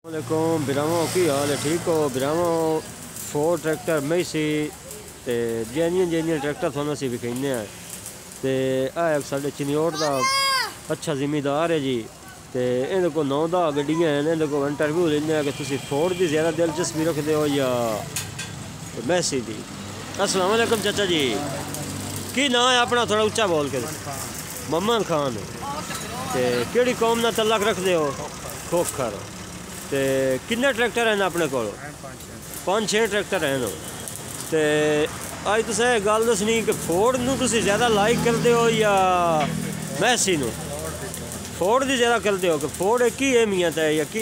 वालेकुम बिरामो की हाल है? ठीक हो बिरामो? 4 ट्रैक्टर मैसी ते जेन्यून ट्रैक्टर थोड़ा सी विखाने हैं ते एक साढ़े चिन्योट का अच्छा जिमीदार है जी। तो इन्हें को 9-10 गड्डियाँ हैं। इन्हें को इंटरव्यू लेने कि तुम फोर्ड की ज़्यादा दिलचस्पी रखते हो या मैसी की। अस्सलाम वालेकुम चाचा जी, की ना है अपना? थोड़ा उच्चा बोल के। मम्मद खान। तो केड़ी कौम ना तलक रखते हो? खोखर। तो किन्ने ट्रैक्टर हैं अपने को? 5-6 ट्रैक्टर हैं। तो अज तुस गल दसनी कि फोर्ड नूं तुसीं ज़्यादा लाइक करते हो या मैसी नूं? फोर्ड की ज़्यादा करते हो कि फोर्ड एक ही अहमियत है या की?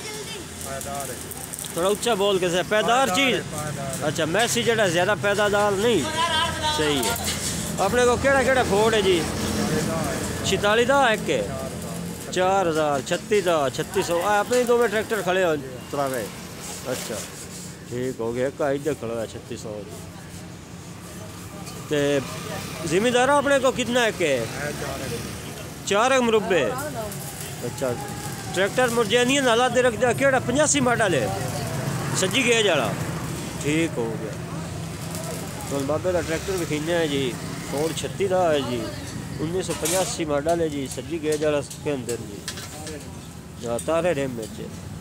थोड़ा उच्चा बोल के से पैदार चीज़। अच्छा, मैसी जड़ा ज़्यादा पैदादार नहीं सही है। अपने को केड़ा केड़ा फोर्ड है जी? 46 का एक है, 4000, 36 का, 3600। अपने 2 में ट्रैक्टर खड़े हो त्रावे। अच्छा ठीक हो गया। एक इधर खड़ा है 3600। तो जिम्मेदार अपने को कितना है के? 4 मुरब्बे। अच्छा, ट्रैक्टर मुरजैनियन हालात रख दिया। केड़ा 85 मॉडल है, सज्जी गेज वाला। ठीक हो गया। तो बाबे का ट्रैक्टर भी खींचा है जी। फोर्ड 36 का है जी, 1985 मॉडल है जी, सज्जी गेज वाला के अंदर जी। तारे रेम में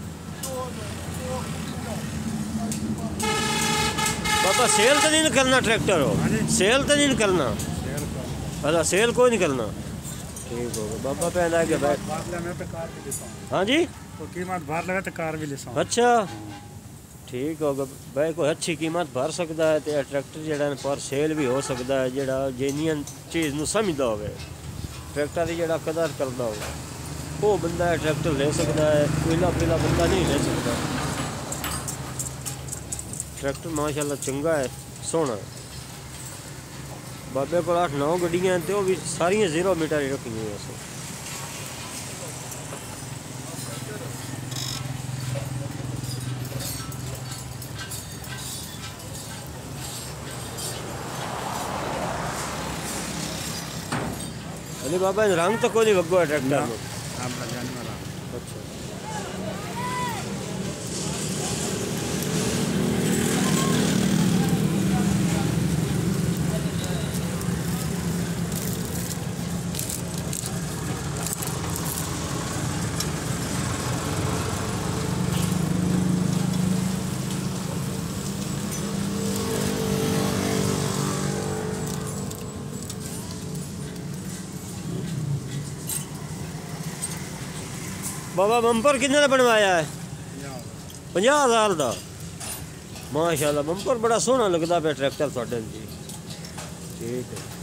पापा सेल तो नहीं करना ट्रैक्टर हो? सेल तो नहीं करना? अच्छा, सेल कोई नहीं करना। ठीक हो गया बाबा। पहला के बैठ। हाँ जी, तो कीमत भर लगे तो कार भी ले सकते। अच्छा ठीक होगा भाई। कोई अच्छी कीमत भर सकता है तो ट्रैक्टर जड़ा पर सेल भी हो सकता है। जड़ा जेन्युइन चीज़ नूं समझदा होवे, ट्रैक्टर की जड़ा कदर करता होगा, वो बंदा है ट्रैक्टर ले सकता है। पीला बंदा नहीं ले सकता। ट्रैक्टर माशाल्लाह चंगा है, सोहना है। बाबे को 8-9 गड्डियां हैं तो भी सारियां 0 मीटर ही रखी हुई हैं। अरे बाबा रंग तो कोई नहीं वगो है ट्रैक्टर में। अच्छा बाबा बंपर कितने का बनवाया है? 50,000 का। माशाल्लाह बंपर बड़ा सोहना लगता पे ट्रैक्टर थोड़े जी। ठीक है।